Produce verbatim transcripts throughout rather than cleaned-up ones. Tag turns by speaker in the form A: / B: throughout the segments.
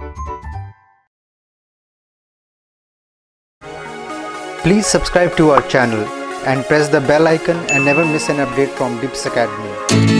A: Please subscribe to our channel and press the bell icon and never miss an update from Dips Academy.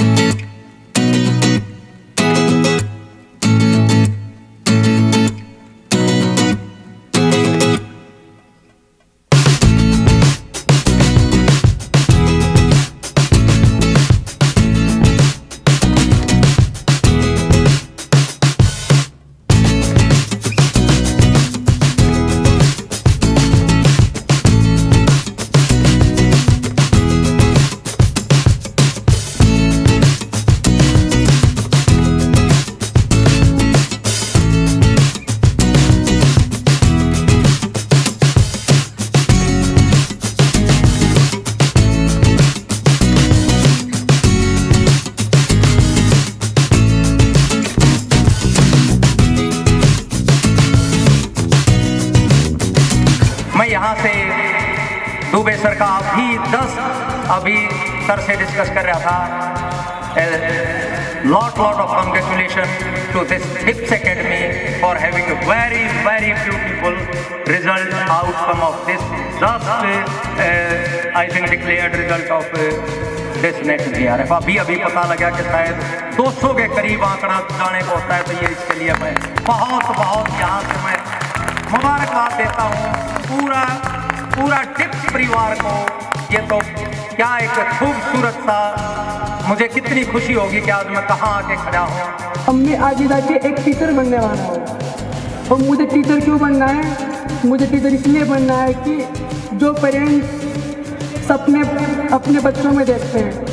B: यहाँ से Dubey sir का अभी दस अभी sir से डिस्कस कर रहा था। Lot lot of congratulation to this Dips Academy for having a very very beautiful result outcome of this just I think declared result of this next year. अभी अभी पता लगा कि शायद दो सौ के करीब आंकड़ा जाने को होता है, तो ये इसके लिए मैं बहुत बहुत यहाँ से मैं मुबारकबाद देता हूँ पूरा पूरा डिप्स परिवार को। ये तो क्या एक खूबसूरत सा, मुझे कितनी खुशी होगी कि आज मैं कहाँ आके खड़ा हूँ।
C: अब मैं आगे जाके एक टीचर बनने वाला हूँ। और मुझे टीचर क्यों बनना है? मुझे टीचर इसलिए बनना है कि जो पेरेंट्स सपने अपने बच्चों में देखते हैं,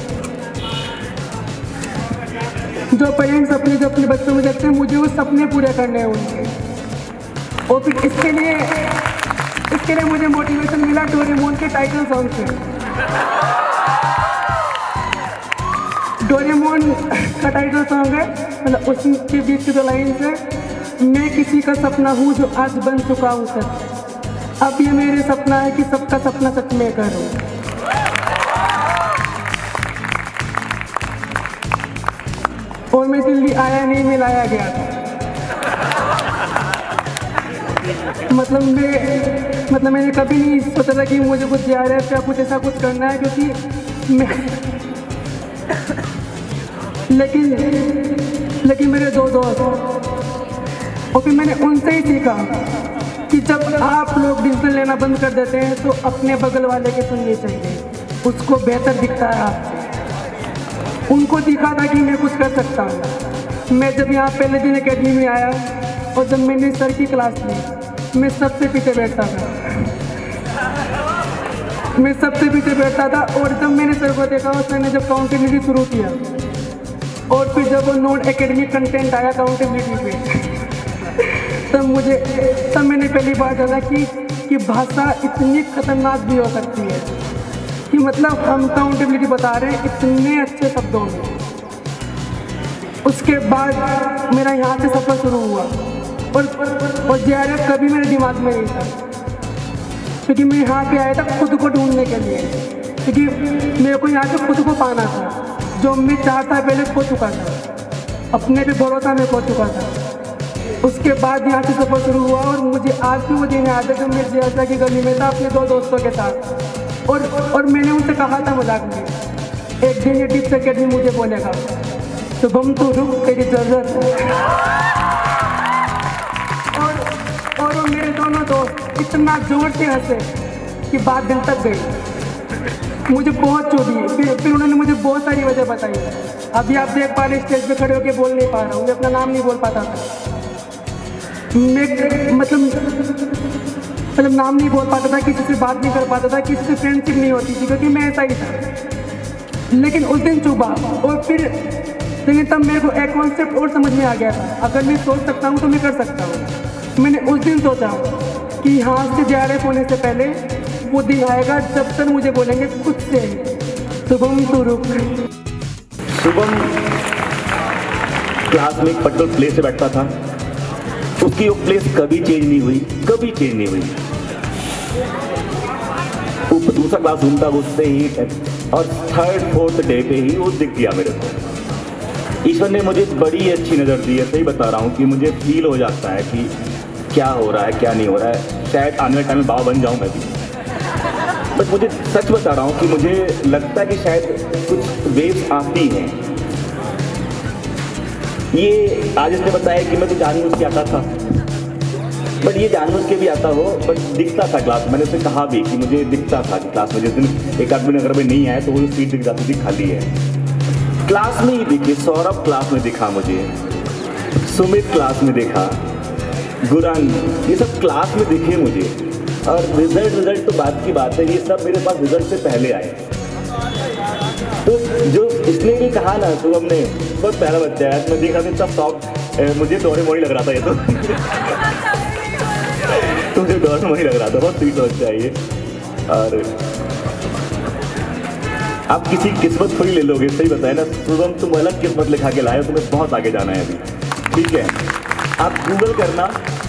C: जो पेरेंट्स अपने जो अपने बच्चों में देखते हैं, मुझे वो सपने पूरे करने हैं उनके। और फिर इसके लिए इसके लिए मुझे मोटिवेशन मिला डोरेमोन के टाइटल सॉन्ग से। डोरेमोन का टाइटल सॉन्ग है, मतलब उसके बीच की जो लाइन है, मैं किसी का सपना हूँ जो आज बन चुका हूँ सच, अब ये मेरे सपना है कि सबका सपना सच में करूँ। और मैं दिल्ली आया नहीं, मैं लाया गया था। मतलब मैं मतलब मैंने कभी नहीं सोचा था कि मुझे कुछ जा रहा है या कुछ ऐसा कुछ करना है, क्योंकि मैं लेकिन लेकिन मेरे दो दोस्त, और फिर मैंने उनसे ही सीखा कि जब आप लोग डिसीजन लेना बंद कर देते हैं तो अपने बगल वाले के सुननी चाहिए, उसको बेहतर दिखता है आपसे। उनको दिखा था कि मैं कुछ कर सकता हूँ। मैं जब यहाँ पहले दिन अकेडमी में आया और जब मैंने सर की क्लास ली, मैं सबसे पीछे बैठता था मैं सबसे पीछे बैठता था और जब मैंने सर को देखा और सर ने जब काउंटेबिलिटी शुरू किया और फिर जब वो नॉन एकेडमिक कंटेंट आया काउंटेबिलिटी पे, तब मुझे तब मैंने पहली बार जाना कि कि भाषा इतनी खतरनाक भी हो सकती है, कि मतलब हम काउंटेबिलिटी बता रहे हैं इतने अच्छे शब्दों में। उसके बाद मेरा यहाँ से सफ़र शुरू हुआ और और जे आर एफ कभी मेरे दिमाग में नहीं था, क्योंकि मैं यहाँ पे आया था खुद को ढूंढने के लिए, क्योंकि मेरे को यहाँ पे खुद को पाना था। जो मैं चाहता पहले खो चुका था, अपने पे भरोसा में खो चुका था। उसके बाद यहाँ से सफ़र शुरू हुआ और मुझे आज भी वो दिन याद है जब मैं जे आर एफ की गली में था अपने दो दोस्तों के साथ, और और मैंने उनसे कहा था मजाक में, एक दिन ये डिप्स एकेडमी मुझे बोलेगा तो हम तो रुक तेरी जरूरत है। और वो मेरे दोनों दोस्त इतना जोर से हंसे कि बात दिल तक गई, मुझे बहुत चुभी। फिर फिर उन्होंने मुझे बहुत सारी वजह बताई। अभी आप देख पा रहे स्टेज पे खड़े होकर बोल नहीं पा रहा हूँ, मैं अपना नाम नहीं बोल पाता था। मैं मतलब मतलब नाम नहीं बोल पाता था, किसी से बात नहीं कर पाता था, किसी से फ्रेंडशिप नहीं होती थी, क्योंकि मैं ऐसा ही था। लेकिन उस दिन चुभा और फिर लेकिन तब मेरे को एक कॉन्सेप्ट और समझ में आ गया था, अगर मैं सोच सकता हूँ तो मैं कर सकता हूँ। मैंने उस दिन सोचा कि यहाँ से जे आर एफ होने से पहले वो दिन आएगा जब तक मुझे बोलेंगे खुद से शुभम तू रुक।
D: शुभम क्लास में एक पर्टिकुलर प्लेस से बैठता था, उसकी वो प्लेस कभी चेंज नहीं हुई, कभी चेंज नहीं हुई। वो दूसरा क्लासरूम था, उससे ही और थर्ड फोर्थ डे पे ही वो दिख गया मेरे को। ईश्वर ने मुझे बड़ी अच्छी नज़र दी है, सही बता रहा हूँ कि मुझे फील हो जाता है कि क्या हो रहा है क्या नहीं हो रहा है। शायद आने वाले टाइम में बाबा बन जाऊँ मैं भी, बट मुझे सच बता रहा हूँ कि मुझे लगता है कि शायद कुछ वेव्स आती हैं। ये आज इसने बताया कि मैं तो जानबूझ के आता था, बट ये जानबूझ के भी आता हो, बट दिखता था क्लास। मैंने उसे कहा भी कि मुझे दिखता था कि क्लास में जिस दिन एक आदमी अगर मैं नहीं आया तो वो सीट दिख जाती थी खाली है। क्लास में ही दिखे, सौरभ क्लास में दिखा मुझे, सुमित क्लास में देखा, गुरन, ये सब क्लास में दिखे मुझे। और रिजल्ट रिजल्ट तो बात की बात है, ये सब मेरे पास रिजल्ट से पहले आए। तो जो इसने भी कहा ना शुभम ने, बहुत प्यारा बच्चा है, मैं देखा था इतना सॉफ्ट, मुझे डोरेमोन लग रहा था ये तो तो मुझे डोरेमोन लग रहा था, बहुत स्वीट बच्चा है ये। और आप किसी किस्मत थोड़ी ले लोगे, सही बताया ना शुभम, तुम अलग किस्मत लिखा के लाए हो, तुम्हें बहुत आगे जाना है अभी, ठीक है। आप गूगल करना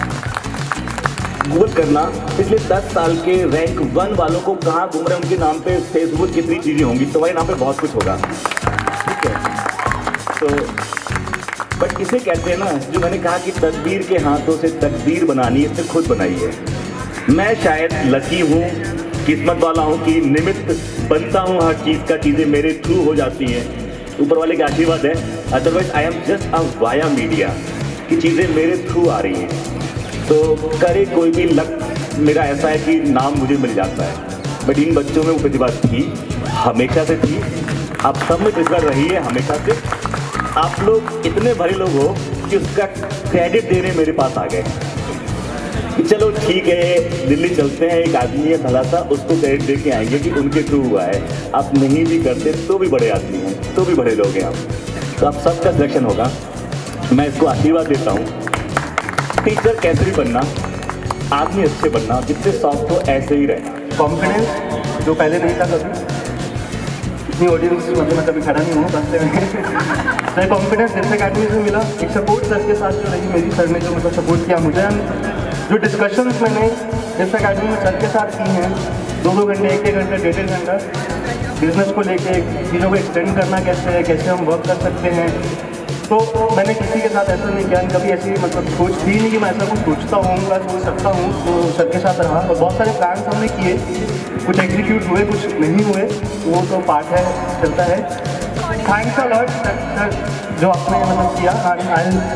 D: गूगल करना पिछले दस साल के रैंक वन वालों को कहाँ घूम रहे हैं, उनके नाम पे फेसबुक कितनी चीज़ें होंगी, तुम्हारे नाम पे बहुत कुछ होगा, ठीक है। तो बट इसे कहते हैं ना, जो मैंने कहा कि तकदीर के हाथों से तकदीर बनानी, इसने खुद बनाई है। मैं शायद लकी हूँ, किस्मत वाला हूँ कि निमित्त बनता हूँ हर चीज़ का, चीज़ें मेरे थ्रू हो जाती हैं, ऊपर वाले का आशीर्वाद है। Otherwise I am just a via media, कि चीज़ें मेरे थ्रू आ रही हैं। तो करे कोई भी, लक मेरा ऐसा है कि नाम मुझे मिल जाता है। बट इन बच्चों में वो प्रतिभा थी, हमेशा से थी, आप सब में प्रतिभा रही है हमेशा से। आप लोग इतने भले लोग हो कि उसका क्रेडिट देने मेरे पास आ गए कि चलो ठीक है, दिल्ली चलते हैं, एक आदमी है भला सा, उसको क्रेडिट दे के आएंगे कि उनके थ्रू हुआ है। आप नहीं भी करते तो भी बड़े आदमी हैं, तो भी बड़े लोग हैं आप, तो आप सबका सिलेक्शन होगा। मैं इसको आशीर्वाद देता हूँ। टीचर कैसे भी बनना, आदमी अच्छे बनना, जितने सॉफ्ट हो ऐसे ही रहना।
E: कॉन्फिडेंस जो पहले नहीं था कभी, इतनी ऑडियंस मतलब मैं कभी खड़ा नहीं हूँ रास्ते में सर कॉन्फिडेंस दिप्स अकेडमी से मिला, एक सपोर्ट सर के साथ जो रही मेरी, सर ने जो मतलब सपोर्ट किया मुझे, जो डिस्कशंस मैंने दिप्स अकेडमी में सर के साथ की हैं, दो दो घंटे एक एक घंटे डेढ़ डेढ़ घंटा बिजनेस को लेके, चीज़ों को एक्सटेंड करना कैसे है, कैसे हम वर्क कर सकते हैं, तो मैंने किसी के साथ ऐसा नहीं किया, कभी ऐसी मतलब सोच थी नहीं कि मैं ऐसा कुछ सोचता हूँगा, सोच सकता हूँ। तो सर के साथ रहा और बहुत सारे प्लान्स हमने किए, कुछ एग्जीक्यूट हुए, कुछ नहीं हुए, वो तो पार्ट है, चलता है। थैंक्स अ लॉट सर जो आपने मतलब किया, and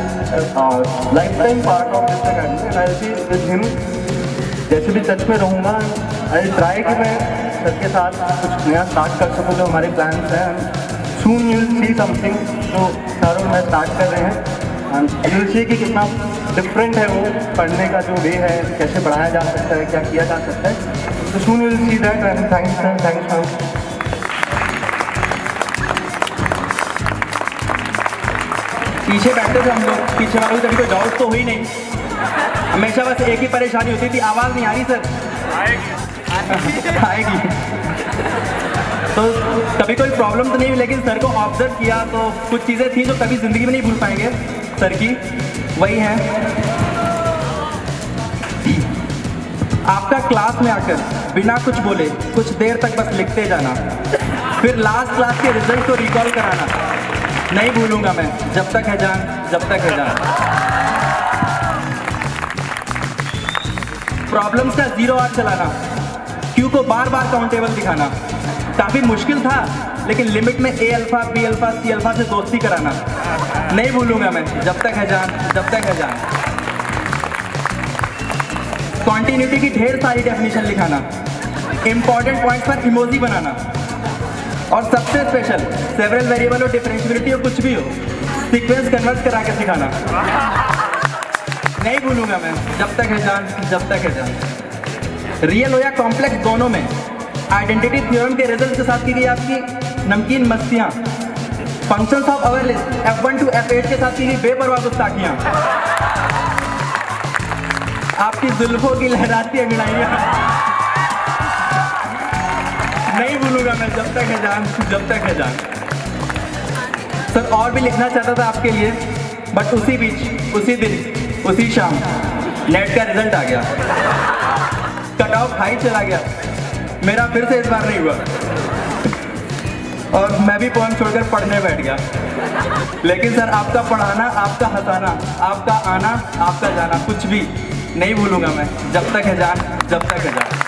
E: I lifetime part of this academy, I be with him, जैसे भी टच में रहूँगा। आई ट्राई कि मैं सर के साथ कुछ नया स्टार्ट कर सकूँ, जो हमारे प्लान्स हैं। Soon you will see something, जो सर और मैं स्टार्ट कर रहे हैं, एंड यू विल सी कि कितना डिफरेंट है वो पढ़ने का जो वे है, कैसे पढ़ाया जा सकता है, क्या किया जा सकता है। तो soon you will see that, and thanks sir, thanks ma'am.
F: पीछे बैठते थे हम लोग, पीछे वालों को कभी कोई डाउट तो हुई नहीं, हमेशा बस एक ही परेशानी होती थी, आवाज़ नहीं आ रही सर, आएगी आएगी तो कभी कोई प्रॉब्लम तो नहीं हुई, लेकिन सर को ऑब्जर्व किया तो कुछ चीज़ें थी जो कभी ज़िंदगी में नहीं भूल पाएंगे सर की, वही है आपका क्लास में आकर बिना कुछ बोले कुछ देर तक बस लिखते जाना, फिर लास्ट क्लास के रिजल्ट को रिकॉल कराना, नहीं भूलूंगा मैं जब तक है जान, जब तक है जान। प्रॉब्लम्स का जीरो आर चलाना, क्यू को बार बार काउंटेबल दिखाना, काफ़ी मुश्किल था लेकिन लिमिट में A alpha B alpha C alpha से दोस्ती कराना, नहीं भूलूंगा मैं जब तक है जान, जब तक है जान। कॉन्टिन्यूटी की ढेर सारी डेफिनेशन लिखाना, इंपॉर्टेंट पॉइंट्स पर इमोजी बनाना, और सबसे स्पेशल सेवरल वेरिएबल हो, डिफरेंशिएबिलिटी हो, कुछ भी हो, सीक्वेंस कन्वर्ट करा के सिखाना, नहीं भूलूंगा मैं जब तक है जान, जब तक है जान। रियल हो या कॉम्प्लेक्स, दोनों में आइडेंटिटी थ्योरम के रिजल्ट के साथ की गई आपकी नमकीन मस्तियाँ, functions of our list F one two F eight के साथ की गई बेपरवाह गुस्ताखियाँ, आपकी जुल्फों की लहराती अंगड़ाइयाँ, नहीं भूलूंगा मैं जब तक है जान, जब तक है जान। सर और भी लिखना चाहता था आपके लिए, बट उसी बीच, उसी दिन, उसी शाम नेट का रिजल्ट आ गया, कट ऑफ हाई चला गया, मेरा फिर से इस बार नहीं हुआ। और मैं भी पोएम छोड़कर पढ़ने बैठ गया। लेकिन सर आपका पढ़ाना, आपका हंसाना, आपका आना, आपका जाना कुछ भी नहीं भूलूंगा मैं, जब तक है जान, जब तक है जान।